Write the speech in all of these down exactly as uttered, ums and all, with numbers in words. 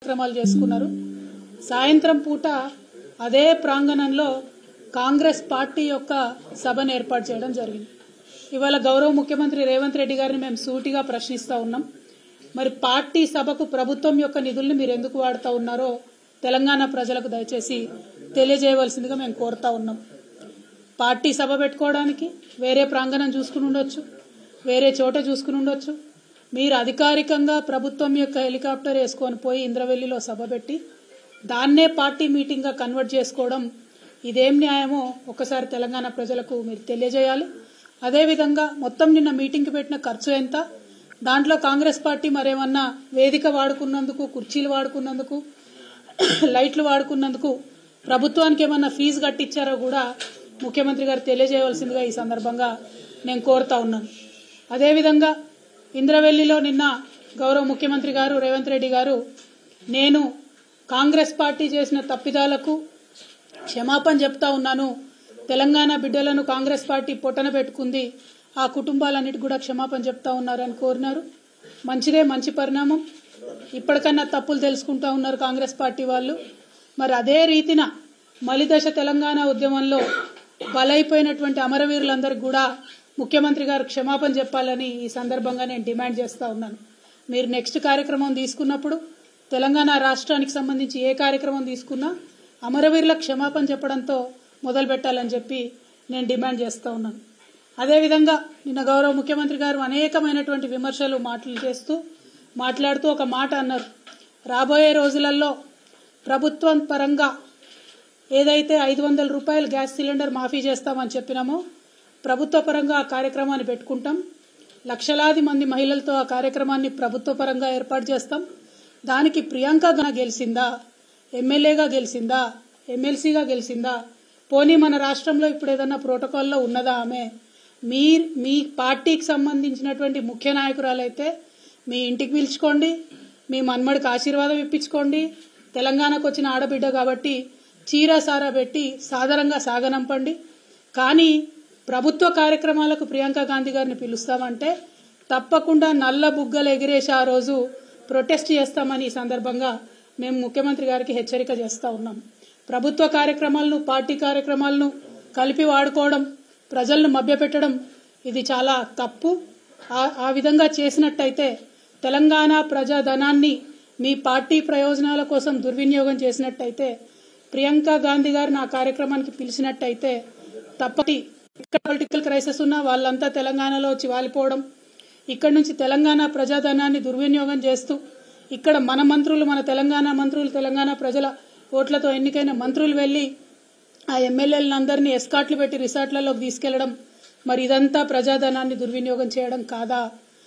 కార్యక్రమాలు చేసుకున్నారు. సాయంత్రం పూట అదే ప్రాంగణంలో కాంగ్రెస్ పార్టీ యొక్క సభను ఏర్పాటు చేయడం జరిగింది. ఇవాళ గౌరవ ముఖ్యమంత్రి రేవంత్ రెడ్డి గారిని మేము సూటిగా ప్రశ్నిస్తూ ఉన్నాం. మరి పార్టీ సభకు ప్రభుత్వం యొక్క నిధుల్ని మీరు ఎందుకు వాడుతూ ఉన్నారో తెలంగాణ ప్రజలకు దయచేసి తెలియజేయవలసిందిగా మేము కోరుతా ఉన్నాం. పార్టీ సభ పెట్టుకోవడానికి వేరే ప్రాంగణం చూసుకుని ఉండొచ్చు, వేరే చోట చూసుకుని ఉండొచ్చు. మీరు అధికారికంగా ప్రభుత్వం యొక్క హెలికాప్టర్ వేసుకొని పోయి ఇంద్రవెల్లిలో సభ పెట్టి దాన్నే పార్టీ మీటింగ్గా కన్వర్ట్ చేసుకోవడం ఇదేం న్యాయమో ఒకసారి తెలంగాణ ప్రజలకు మీరు తెలియజేయాలి. అదేవిధంగా మొత్తం నిన్న మీటింగ్కి పెట్టిన ఖర్చు ఎంత, దాంట్లో కాంగ్రెస్ పార్టీ మరేమన్నా వేదిక వాడుకున్నందుకు, కుర్చీలు వాడుకున్నందుకు, లైట్లు వాడుకున్నందుకు ప్రభుత్వానికి ఏమన్నా ఫీజు కట్టించారో కూడా ముఖ్యమంత్రి గారు తెలియజేయవలసిందిగా ఈ సందర్భంగా నేను కోరుతా ఉన్నాను. అదేవిధంగా ఇంద్రవెల్లిలో నిన్న గౌరవ ముఖ్యమంత్రి గారు రేవంత్ రెడ్డి గారు నేను కాంగ్రెస్ పార్టీ చేసిన తప్పిదాలకు క్షమాపణ చెప్తా ఉన్నాను, తెలంగాణ బిడ్డలను కాంగ్రెస్ పార్టీ పొట్టన పెట్టుకుంది, ఆ కుటుంబాలన్నిటి కూడా క్షమాపణ చెప్తా ఉన్నారని కోరినారు. మంచిదే, మంచి పరిణామం. ఇప్పటికన్నా తప్పులు తెలుసుకుంటా ఉన్నారు కాంగ్రెస్ పార్టీ వాళ్ళు. మరి అదే రీతిన మలిదశ తెలంగాణ ఉద్యమంలో బలైపోయినటువంటి అమరవీరులందరికీ కూడా ముఖ్యమంత్రి గారు క్షమాపణ చెప్పాలని ఈ సందర్భంగా నేను డిమాండ్ చేస్తూ ఉన్నాను. మీరు నెక్స్ట్ కార్యక్రమం తీసుకున్నప్పుడు తెలంగాణ రాష్ట్రానికి సంబంధించి ఏ కార్యక్రమం తీసుకున్నా అమరవీరులకు క్షమాపణ చెప్పడంతో మొదలు పెట్టాలని చెప్పి నేను డిమాండ్ చేస్తూ ఉన్నాను. అదేవిధంగా నిన్న గౌరవ ముఖ్యమంత్రి గారు అనేకమైనటువంటి విమర్శలు మాటలు చేస్తూ మాట్లాడుతూ ఒక మాట అన్నారు, రాబోయే రోజులలో ప్రభుత్వం పరంగా ఏదైతే ఐదు వందల రూపాయలు గ్యాస్ సిలిండర్ మాఫీ చేస్తామని చెప్పినామో ప్రభుత్వ పరంగా ఆ కార్యక్రమాన్ని పెట్టుకుంటాం, లక్షలాది మంది మహిళలతో ఆ కార్యక్రమాన్ని ప్రభుత్వ పరంగా ఏర్పాటు చేస్తాం. దానికి ప్రియాంక గెలిచిందా, ఎమ్మెల్యేగా గెలిచిందా, ఎమ్మెల్సీగా గెలిచిందా, పోనీ మన రాష్ట్రంలో ఇప్పుడు ఏదన్నా ప్రోటోకాల్లో ఉన్నదా ఆమె, మీ మీ పార్టీకి సంబంధించినటువంటి ముఖ్య నాయకురాలైతే మీ ఇంటికి పిలుచుకోండి, మీ మన్మడికి ఆశీర్వాదం ఇప్పించుకోండి, తెలంగాణకు వచ్చిన ఆడబిడ్డ కాబట్టి చీర సారా పెట్టి సాధారణంగా సాగనంపండి. కానీ ప్రభుత్వ కార్యక్రమాలకు ప్రియాంక గాంధీ గారిని పిలుస్తామంటే తప్పకుండా నల్ల బుగ్గలు ఎగిరేసి ఆ రోజు ప్రొటెస్ట్ చేస్తామని ఈ సందర్భంగా మేము ముఖ్యమంత్రి గారికి హెచ్చరిక చేస్తూ ఉన్నాం. ప్రభుత్వ కార్యక్రమాలను, పార్టీ కార్యక్రమాలను కలిపి వాడుకోవడం, ప్రజలను మభ్యపెట్టడం ఇది చాలా తప్పు. ఆ విధంగా చేసినట్టయితే తెలంగాణ ప్రజాధనాన్ని మీ పార్టీ ప్రయోజనాల కోసం దుర్వినియోగం చేసినట్టయితే, ప్రియాంక గాంధీ గారిని ఆ కార్యక్రమానికి పిలిచినట్టయితే తప్పటి ఇక్కడ పొలిటికల్ క్రైసిస్ ఉన్న వాళ్ళంతా తెలంగాణలో వచ్చి వాలిపోవడం, ఇక్కడ నుంచి తెలంగాణ ప్రజాధనాన్ని దుర్వినియోగం చేస్తూ ఇక్కడ మన మంత్రులు, మన తెలంగాణ మంత్రులు, తెలంగాణ ప్రజల ఓట్లతో ఎన్నికైన మంత్రులు వెళ్లి ఆ ఎమ్మెల్యేలందరినీ ఎస్కాట్లు పెట్టి రిసార్ట్లలోకి తీసుకెళ్లడం, మరి ఇదంతా ప్రజాధనాన్ని దుర్వినియోగం చేయడం కాదా?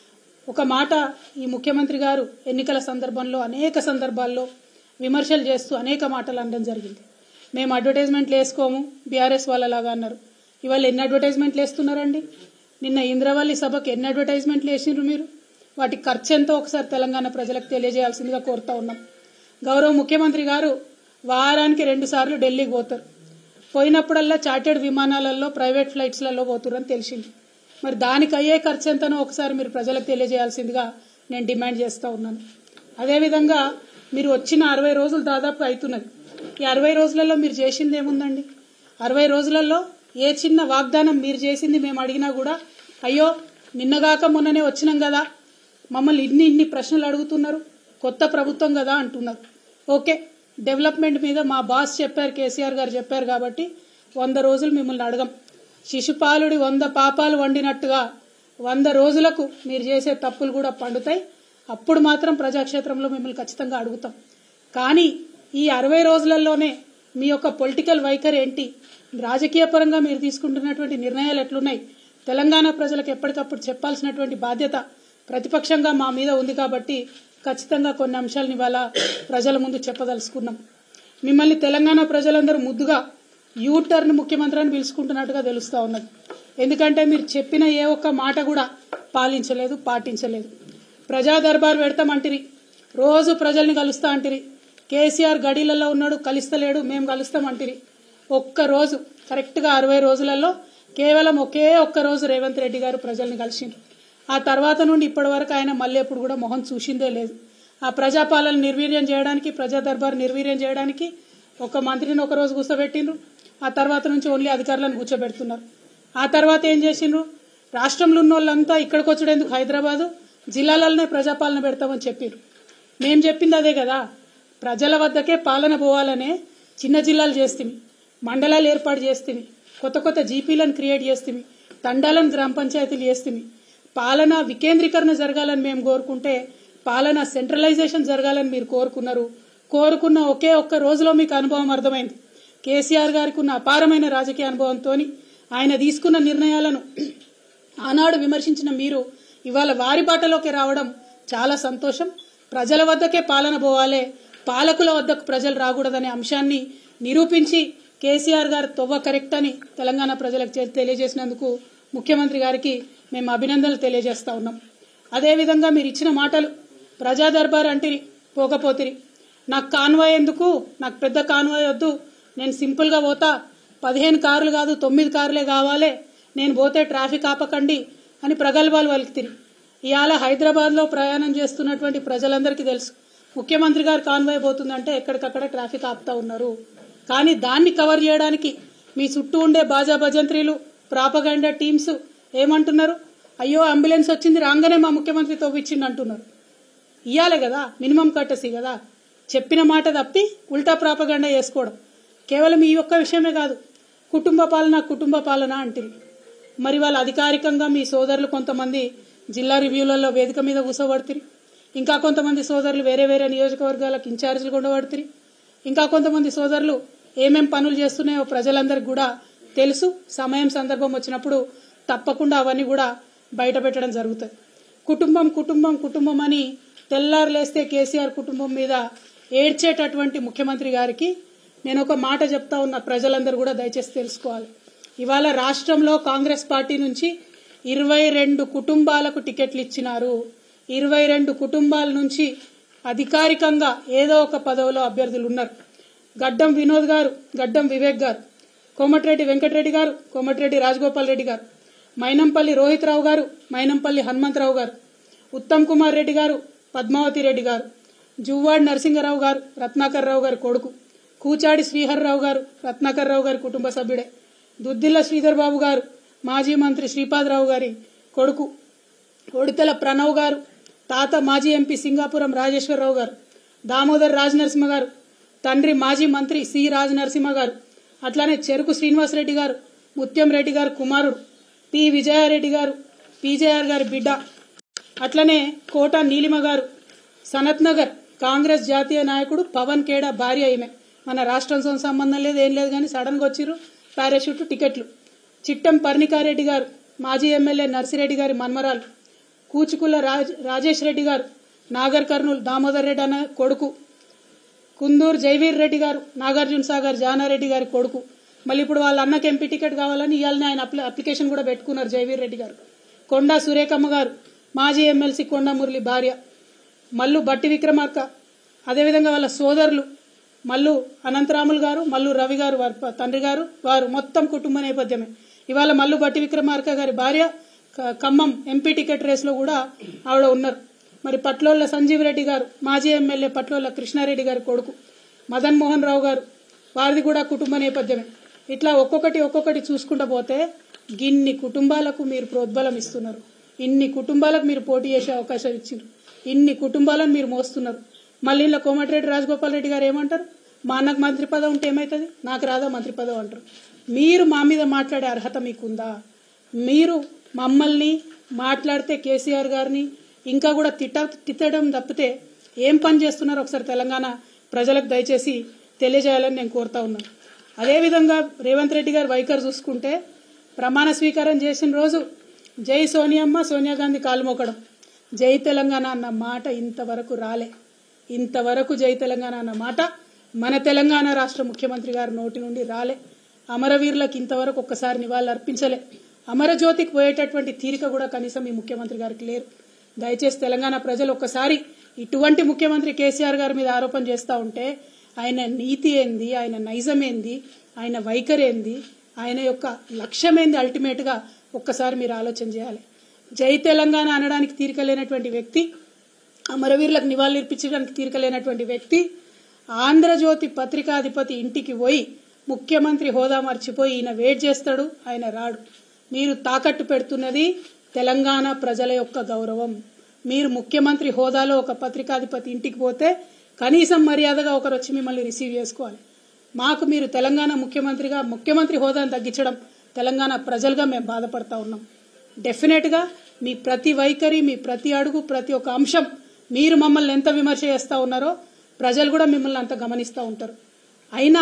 ఒక మాట ఈ ముఖ్యమంత్రి గారు ఎన్నికల సందర్భంలో అనేక సందర్భాల్లో విమర్శలు చేస్తూ అనేక మాటలు అనడం జరిగింది. మేము అడ్వర్టైజ్మెంట్లు వేసుకోము బీఆర్ఎస్ వాళ్ళలాగా అన్నారు. ఇవాళ ఎన్ని అడ్వర్టైజ్మెంట్లు వేస్తున్నారండి? నిన్న ఇంద్రవల్లి సభకు ఎన్ని అడ్వర్టైజ్మెంట్లు వేసినారు మీరు? వాటి ఖర్చు ఎంతో ఒకసారి తెలంగాణ ప్రజలకు తెలియజేయాల్సిందిగా కోరుతా ఉన్నాం. గౌరవ ముఖ్యమంత్రి గారు వారానికి రెండు సార్లు ఢిల్లీకి పోతారు. పోయినప్పుడల్లా చార్టెడ్ విమానాలలో, ప్రైవేట్ ఫ్లైట్స్లలో పోతురని తెలిసింది. మరి దానికి అయ్యే ఖర్చు ఎంతనో ఒకసారి మీరు ప్రజలకు తెలియజేయాల్సిందిగా నేను డిమాండ్ చేస్తూ ఉన్నాను. అదేవిధంగా మీరు వచ్చిన అరవై రోజులు దాదాపు అవుతున్నది. ఈ అరవై రోజులలో మీరు చేసింది ఏముందండి? అరవై రోజులలో ఏ చిన్న వాగ్దానం మీరు చేసింది మేము అడిగినా కూడా అయ్యో నిన్నగాక మొన్ననే వచ్చినాం కదా, మమ్మల్ని ఇన్ని ఇన్ని ప్రశ్నలు అడుగుతున్నారు, కొత్త ప్రభుత్వం కదా అంటున్నారు. ఓకే, డెవలప్మెంట్ మీద మా బాస్ చెప్పారు, కేసీఆర్ గారు చెప్పారు కాబట్టి వంద రోజులు మిమ్మల్ని అడగం. శిశుపాలుడి వంద పాపాలు వండినట్టుగా వంద రోజులకు మీరు చేసే తప్పులు కూడా పండుతాయి. అప్పుడు మాత్రం ప్రజాక్షేత్రంలో మిమ్మల్ని ఖచ్చితంగా అడుగుతాం. కానీ ఈ అరవై రోజులలోనే మీ యొక్క పొలిటికల్ వైఖరి ఏంటి, రాజకీయ పరంగా మీరు తీసుకుంటున్నటువంటి నిర్ణయాలు ఎట్లున్నాయి, తెలంగాణ ప్రజలకు ఎప్పటికప్పుడు చెప్పాల్సినటువంటి బాధ్యత ప్రతిపక్షంగా మా మీద ఉంది. కాబట్టి ఖచ్చితంగా కొన్ని అంశాలను ఇవాళ ప్రజల ముందు చెప్పదలుచుకున్నాం. మిమ్మల్ని తెలంగాణ ప్రజలందరూ ముద్దుగా యూటర్న్ ముఖ్యమంత్రి అని పిలుచుకుంటున్నట్టుగా తెలుస్తూ ఉన్నది. ఎందుకంటే మీరు చెప్పిన ఏ ఒక్క మాట కూడా పాలించలేదు, పాటించలేదు. ప్రజా దర్బార్ పెడతామంటిరి, రోజు ప్రజల్ని కలుస్తా అంటిరి, కేసీఆర్ గడిలలో ఉన్నాడు కలుస్తలేడు, మేము కలుస్తామంటిరి. ఒక్క రోజు కరెక్ట్గా అరవై రోజులలో కేవలం ఒకే ఒక్క రోజు రేవంత్ రెడ్డి గారు ప్రజల్ని కలిసిండ్రు. ఆ తర్వాత నుండి ఇప్పటి వరకు ఆయన మళ్ళీ ఎప్పుడు కూడా మొహం చూసిందే లేదు. ఆ ప్రజాపాలన నిర్వీర్యం చేయడానికి, ప్రజా దర్బార్ నిర్వీర్యం చేయడానికి ఒక మంత్రిని ఒక రోజు కూర్చోబెట్టిండ్రు. ఆ తర్వాత నుంచి ఓన్లీ అధికారులను కూర్చోబెడుతున్నారు. ఆ తర్వాత ఏం చేసిండ్రు? రాష్ట్రంలో ఉన్న వాళ్ళంతా ఇక్కడికి వచ్చేందుకు హైదరాబాదు జిల్లాలలోనే ప్రజాపాలన పెడతామని చెప్పారు. మేము చెప్పింది అదే కదా, ప్రజల వద్దకే పాలన పోవాలనే చిన్న జిల్లాలు చేస్తుంది, మండలాలు ఏర్పాటు చేస్తుంది, కొత్త కొత్త జీపీలను క్రియేట్ చేస్తుంది, తండాలను గ్రామ పంచాయతీలు చేస్తుంది. పాలన వికేంద్రీకరణ జరగాలని మేము కోరుకుంటే పాలన సెంట్రలైజేషన్ జరగాలని మీరు కోరుకున్నారు. కోరుకున్న ఒకే ఒక్క రోజులో మీకు అనుభవం అర్థమైంది. కేసీఆర్ గారికి ఉన్న అపారమైన రాజకీయ అనుభవంతో ఆయన తీసుకున్న నిర్ణయాలను ఆనాడు విమర్శించిన మీరు ఇవాళ వారి బాటలోకి రావడం చాలా సంతోషం. ప్రజల వద్దకే పాలన పోవాలే, పాలకుల వద్దకు ప్రజలు రాకూడదనే అంశాన్ని నిరూపించి కేసీఆర్ గారు తొవ్వ కరెక్ట్ అని తెలంగాణ ప్రజలకు తెలియజేసినందుకు ముఖ్యమంత్రి గారికి మేము అభినందనలు తెలియజేస్తా ఉన్నాం. అదేవిధంగా మీరు ఇచ్చిన మాటలు, ప్రజా దర్బార్ అంటిరి పోకపోతిరి, నాకు కాన్వాయ్ ఎందుకు, నాకు పెద్ద కాన్వాయ్ వద్దు, నేను సింపుల్గా పోతా, పదిహేను కార్లు కాదు తొమ్మిది కార్లే కావాలి, నేను పోతే ట్రాఫిక్ ఆపకండి అని ప్రగల్భాలు వలికితిరి. ఇవాళ హైదరాబాద్లో ప్రయాణం చేస్తున్నటువంటి ప్రజలందరికీ తెలుసు, ముఖ్యమంత్రి గారు కాన్వాయ్ పోతుందంటే ఎక్కడికక్కడ ట్రాఫిక్ ఆపుతా ఉన్నారు. కానీ దాన్ని కవర్ చేయడానికి మీ చుట్టూ ఉండే బాజా భజంత్రీలు, ప్రాపగండా టీమ్స్ ఏమంటున్నారు? అయ్యో అంబులెన్స్ వచ్చింది రాగానే మా ముఖ్యమంత్రి తవ్విచ్చింది అంటున్నారు. ఇయ్యాలే కదా, మినిమం కట్టసి కదా. చెప్పిన మాట తప్పి ఉల్టా ప్రాపగండా చేసుకోవడం. కేవలం ఈ ఒక్క విషయమే కాదు, కుటుంబ పాలన కుటుంబ పాలన అంటుంది. మరి వాళ్ళు అధికారికంగా మీ సోదరులు కొంతమంది జిల్లా రివ్యూలలో వేదిక మీద కూర్చోబడుతుంది, ఇంకా కొంతమంది సోదరులు వేరే వేరే నియోజకవర్గాలకు ఇన్ఛార్జీలు ఉండబడుతుంది, ఇంకా కొంతమంది సోదరులు ఏమేం పనులు చేస్తున్నాయో ప్రజలందరికీ కూడా తెలుసు. సమయం సందర్భం వచ్చినప్పుడు తప్పకుండా అవన్నీ కూడా బయట పెట్టడం జరుగుతుంది. కుటుంబం కుటుంబం కుటుంబం అని తెల్లారులేస్తే కేసీఆర్ కుటుంబం మీద ఏడ్చేటటువంటి ముఖ్యమంత్రి గారికి నేను ఒక మాట చెప్తా ఉన్న, ప్రజలందరూ కూడా దయచేసి తెలుసుకోవాలి. ఇవాళ రాష్ట్రంలో కాంగ్రెస్ పార్టీ నుంచి ఇరవై రెండు కుటుంబాలకు టికెట్లు ఇచ్చినారు. ఇరవై రెండు కుటుంబాల నుంచి అధికారికంగా ఏదో ఒక పదవిలో అభ్యర్థులు ఉన్నారు. గడ్డం వినోద్ గారు, గడ్డం వివేక్ గారు, కోమటిరెడ్డి వెంకటరెడ్డి గారు, కోమటిరెడ్డి రాజగోపాల్ రెడ్డి గారు, మైనంపల్లి రోహిత్ రావు గారు, మైనంపల్లి హనుమంతరావు గారు, ఉత్తమ్ కుమార్ రెడ్డి గారు, పద్మావతి రెడ్డి గారు, జువ్వాడి నరసింగరావు గారు, రత్నాకర్ రావు గారి కొడుకు, కూచాడి శ్రీహర్రావు గారు, రత్నాకర్ రావు గారి కుటుంబ సభ్యుడే, దుద్దిల్ల శ్రీధర్ బాబు గారు, మాజీ మంత్రి శ్రీపాదరావు గారి కొడుకు, ఒడితెల ప్రణవ్ గారు, తాత మాజీ ఎంపీ సింగాపురం రాజేశ్వరరావు గారు, దామోదర్ రాజ్ నరసింహ గారు, తండ్రి మాజీ మంత్రి సి రాజ్ నరసింహ గారు, అట్లానే చెరుకు శ్రీనివాసరెడ్డి గారు, ముత్యం రెడ్డి గారు కుమారుడు, పి విజయారెడ్డి గారు, పీజేఆర్ గారి బిడ్డ, అట్లనే కోట నీలిమ గారు, సనత్ నగర్ కాంగ్రెస్ జాతీయ నాయకుడు పవన్ ఖేడా భార్య. ఈమె మన రాష్ట్రంతో సంబంధం లేదు, ఏం లేదు, కానీ సడన్గా వచ్చిర్రు పారాషూట్ టికెట్లు. చిట్టం పర్ణికారెడ్డి గారు, మాజీ ఎమ్మెల్యే నర్సిరెడ్డి గారి మన్మరాలు, కూచుకుల రాజ్ రాజేష్ రెడ్డి గారు, నాగర్ కర్నూలు దామోదర్ రెడ్డి అన్న కొడుకు, కుందూరు జైవీర్ రెడ్డి గారు, నాగార్జున సాగర్ జానారెడ్డి గారి కొడుకు. మళ్ళీ ఇప్పుడు వాళ్ళ అన్నకి ఎంపీ టికెట్ కావాలని ఇవాళనే ఆయన అప్లికేషన్ కూడా పెట్టుకున్నారు జైవీర్ రెడ్డి గారు. కొండా సురేఖమ్మ గారు, మాజీ ఎమ్మెల్సీ కొండా మురళి భార్య, మల్లు బట్టి విక్రమార్క, అదేవిధంగా వాళ్ళ సోదరులు మల్లు అనంతరాములు గారు, మల్లు రవి గారు వారి తండ్రి గారు, వారు మొత్తం కుటుంబ నేపథ్యమే. ఇవాళ మల్లు బట్టి విక్రమార్క గారి భార్య ఖమ్మం ఎంపీ టికెట్ రేసులో కూడా ఆవిడ ఉన్నారు. మరి పట్లోళ్ళ సంజీవ్ రెడ్డి గారు, మాజీ ఎమ్మెల్యే పట్లోళ్ళ కృష్ణారెడ్డి గారి కొడుకు, మదన్ మోహన్ రావు గారు, వారిది కూడా కుటుంబ నేపథ్యమే. ఇట్లా ఒక్కొక్కటి ఒక్కొక్కటి చూసుకుంటూ పోతే గిన్ని కుటుంబాలకు మీరు ప్రోద్బలం ఇస్తున్నారు, ఇన్ని కుటుంబాలకు మీరు పోటీ చేసే అవకాశం ఇచ్చారు, ఇన్ని కుటుంబాలను మీరు మోస్తున్నారు. మళ్ళీ ఇలా కోమటిరెడ్డి రాజగోపాల్ రెడ్డి గారు ఏమంటారు? మా అన్నకు మంత్రి పదవి ఉంటే ఏమవుతుంది, నాకు రాదా మంత్రి పదవి అంటారు. మీరు మా మీద మాట్లాడే అర్హత మీకుందా? మీరు మమ్మల్ని మాట్లాడితే కేసీఆర్ గారిని ఇంకా కూడా తిట్ట తిట్టడం తప్పితే ఏం పని చేస్తున్నారో ఒకసారి తెలంగాణ ప్రజలకు దయచేసి తెలియజేయాలని నేను కోరుతా ఉన్నాను. అదేవిధంగా రేవంత్ రెడ్డి గారు వైఖరి చూసుకుంటే ప్రమాణ స్వీకారం చేసిన రోజు జై సోనియమ్మ, సోనియా గాంధీ కాలు మోకడం, జై తెలంగాణ అన్న మాట ఇంతవరకు రాలే. ఇంతవరకు జై తెలంగాణ అన్న మాట మన తెలంగాణ రాష్ట్ర ముఖ్యమంత్రి గారి నోటి నుండి రాలే. అమరవీరులకు ఇంతవరకు ఒక్కసారి నివాళులు అర్పించలే. అమరజ్యోతికి పోయేటటువంటి తీరిక కూడా కనీసం ఈ ముఖ్యమంత్రి గారికి లేరు. దయచేసి తెలంగాణ ప్రజలు ఒక్కసారి ఇటువంటి ముఖ్యమంత్రి కేసీఆర్ గారి మీద ఆరోపణ చేస్తూ ఉంటే ఆయన నీతి ఏంది, ఆయన నైజం ఏంది, ఆయన వైఖరి ఏంది, ఆయన యొక్క లక్ష్యం ఏంది అల్టిమేట్గా ఒక్కసారి మీరు ఆలోచన చేయాలి. జై తెలంగాణ అనడానికి తీరిక లేనటువంటి వ్యక్తి అమరవీరులకు నివాళులు ఇర్పించడానికి తీరికలేనటువంటి వ్యక్తి ఆంధ్రజ్యోతి పత్రికాధిపతి ఇంటికి పోయి ముఖ్యమంత్రి హోదా మర్చిపోయి ఈయన వెయిట్ చేస్తాడు, ఆయన రాడు. మీరు తాకట్టు పెడుతున్నది తెలంగాణ ప్రజల యొక్క గౌరవం. మీరు ముఖ్యమంత్రి హోదాలో ఒక పత్రికాధిపతి ఇంటికి పోతే కనీసం మర్యాదగా ఒకరు వచ్చి మిమ్మల్ని రిసీవ్ చేసుకోవాలి. మాకు మీరు తెలంగాణ ముఖ్యమంత్రిగా ముఖ్యమంత్రి హోదాను తగ్గించడం తెలంగాణ ప్రజలుగా మేము బాధపడతా ఉన్నాం. డెఫినెట్గా మీ ప్రతి వైఖరి, మీ ప్రతి అడుగు, ప్రతి ఒక్క అంశం మీరు మమ్మల్ని ఎంత విమర్శ చేస్తూ ఉన్నారో ప్రజలు కూడా మిమ్మల్ని అంత గమనిస్తూ ఉంటారు. అయినా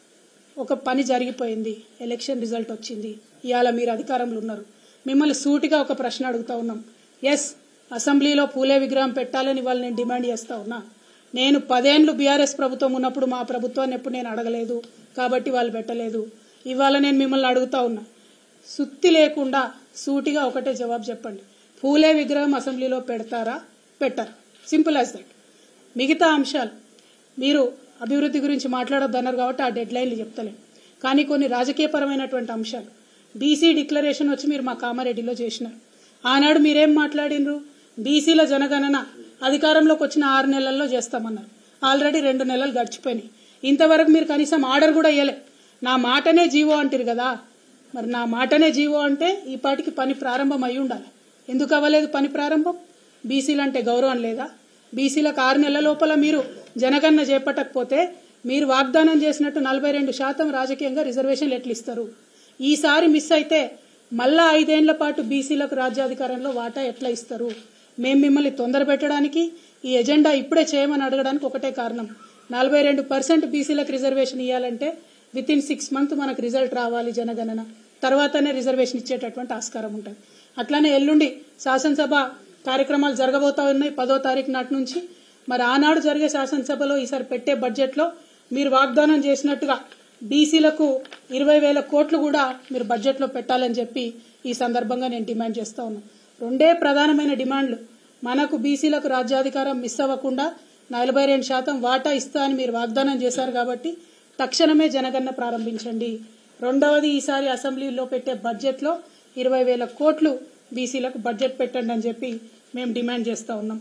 ఒక పని జరిగిపోయింది, ఎలక్షన్ రిజల్ట్ వచ్చింది, ఇవాళ మీరు అధికారంలో ఉన్నారు. మిమ్మల్ని సూటిగా ఒక ప్రశ్న అడుగుతా ఉన్నాం. ఎస్, అసెంబ్లీలో పూలే విగ్రహం పెట్టాలని వాళ్ళు నేను డిమాండ్ చేస్తా ఉన్నా. నేను పదేండ్లు బీఆర్ఎస్ ప్రభుత్వం ఉన్నప్పుడు మా ప్రభుత్వాన్ని ఎప్పుడు నేను అడగలేదు కాబట్టి వాళ్ళు పెట్టలేదు. ఇవాళ నేను మిమ్మల్ని అడుగుతా ఉన్నా, సుత్తి లేకుండా సూటిగా ఒకటే జవాబు చెప్పండి. పూలే విగ్రహం అసెంబ్లీలో పెడతారా, పెట్టారా? Simple as that. మిగతా అంశాలు మీరు అభివృద్ధి గురించి మాట్లాడొద్దన్నారు కాబట్టి ఆ డెడ్ లైన్లు చెప్తలేం. కానీ కొన్ని రాజకీయపరమైనటువంటి అంశాలు, బీసీ డిక్లరేషన్ వచ్చి మీరు మా కామారెడ్డిలో చేసినారు. ఆనాడు మీరేం మాట్లాడినరు? బీసీల జనగణన అధికారంలోకి వచ్చిన ఆరు నెలల్లో చేస్తామన్నారు. ఆల్రెడీ రెండు నెలలు గడిచిపోయినాయి. ఇంతవరకు మీరు కనీసం ఆర్డర్ కూడా ఇవ్వలే. నా మాటనే జీవో అంటారు కదా, మరి నా మాటనే జీవో అంటే ఈ పాటికి పని ప్రారంభం అయి ఉండాలి. ఎందుకు అవ్వలేదు పని ప్రారంభం? బీసీలు అంటే గౌరవం లేదా? బీసీలకు ఆరు నెలల లోపల మీరు జనగణన చేపట్టకపోతే మీరు వాగ్దానం చేసినట్టు నలభై రెండు శాతం రాజకీయంగా రిజర్వేషన్లు ఎట్లు ఇస్తారు? ఈసారి మిస్ అయితే మళ్ళా ఐదేళ్ల పాటు బీసీలకు రాజ్యాధికారంలో వాటా ఎట్లా ఇస్తారు? మేము మిమ్మల్ని తొందర పెట్టడానికి ఈ ఎజెండా ఇప్పుడే చేయమని అడగడానికి ఒకటే కారణం. నలభై రెండు పర్సెంట్ బీసీలకు రిజర్వేషన్ ఇవ్వాలంటే విత్ ఇన్ సిక్స్ మంత్ మనకు రిజల్ట్ రావాలి జనగణన, తర్వాతనే రిజర్వేషన్ ఇచ్చేటటువంటి ఆస్కారం ఉంటుంది. అట్లానే ఎల్లుండి శాసనసభ కార్యక్రమాలు జరగబోతా ఉన్నాయి పదో తారీఖు నాటి నుంచి. మరి ఆనాడు జరిగే శాసనసభలో ఈసారి పెట్టే బడ్జెట్లో మీరు వాగ్దానం చేసినట్టుగా బీసీలకు ఇరవై వేల కోట్లు కూడా మీరు బడ్జెట్లో పెట్టాలని చెప్పి ఈ సందర్భంగా నేను డిమాండ్ చేస్తా ఉన్నాను. రెండే ప్రధానమైన డిమాండ్లు. మనకు బీసీలకు రాజ్యాధికారం మిస్ అవ్వకుండా నలభై రెండు శాతం వాటా ఇస్తా అని మీరు వాగ్దానం చేశారు కాబట్టి తక్షణమే జనగణన ప్రారంభించండి. రెండవది, ఈసారి అసెంబ్లీలో పెట్టే బడ్జెట్లో ఇరవై వేల కోట్లు బీసీలకు బడ్జెట్ పెట్టండి అని చెప్పి మేము డిమాండ్ చేస్తా ఉన్నాం.